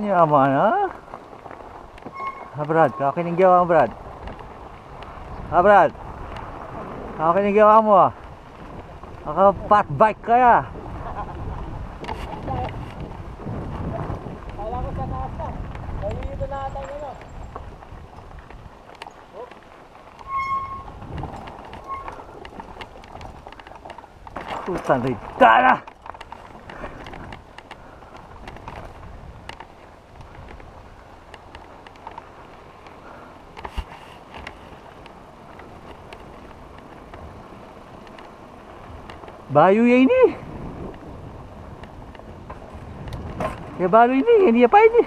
Yaman ha? Ha Brad, kakinigyawa mo Brad. Ha Brad, kakinigyawa mo ah. Naka-fat bike kaya. Kala ko sa taas na. Dito na ata yun o. Putang rita na. Bayu ya ini. Ya baru ini apa ini?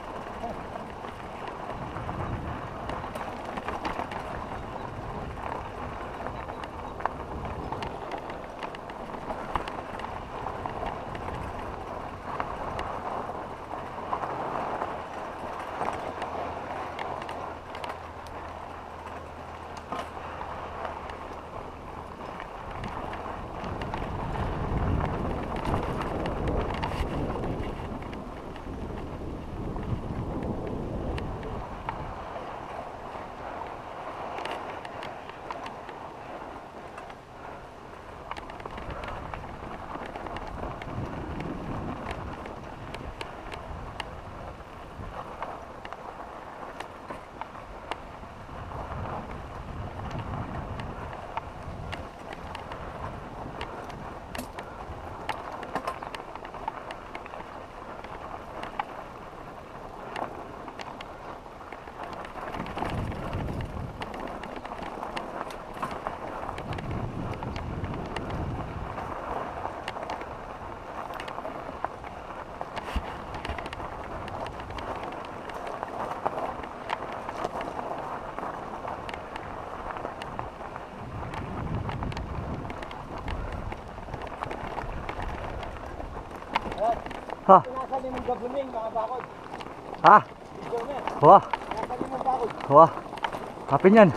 Ha? Pinasali mong gabuning mga bakod. Ha? Wah. Pinasali mong bakod. Wah. Kapin yan.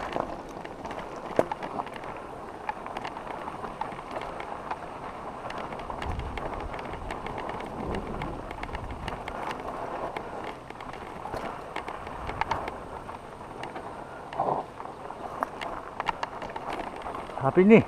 Kapin ni.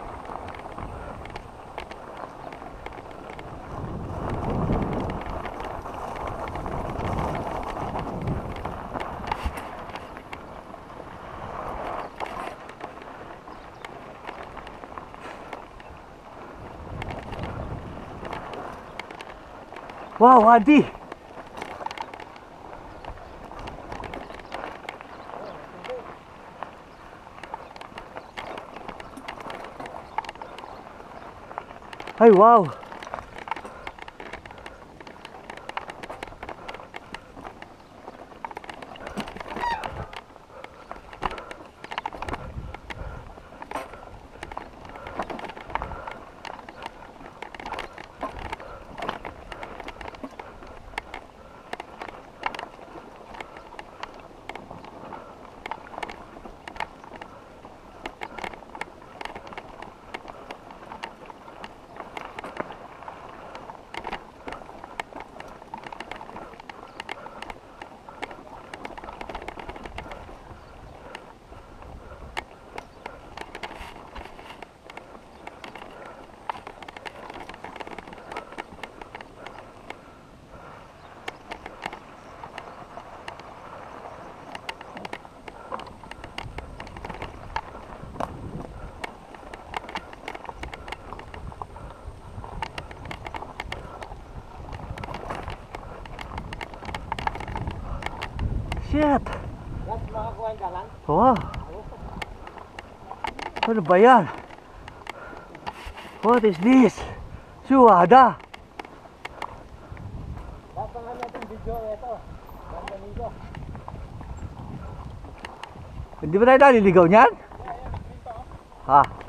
Wow, Adi. Ay, wow. Shit! Yan, makakuha ka lang? Wow! Ano ba yan? What is this? Suwada! Tapangan natin video ito. Ganda nito. Hindi ba tayo naliligaw niyan? Ha?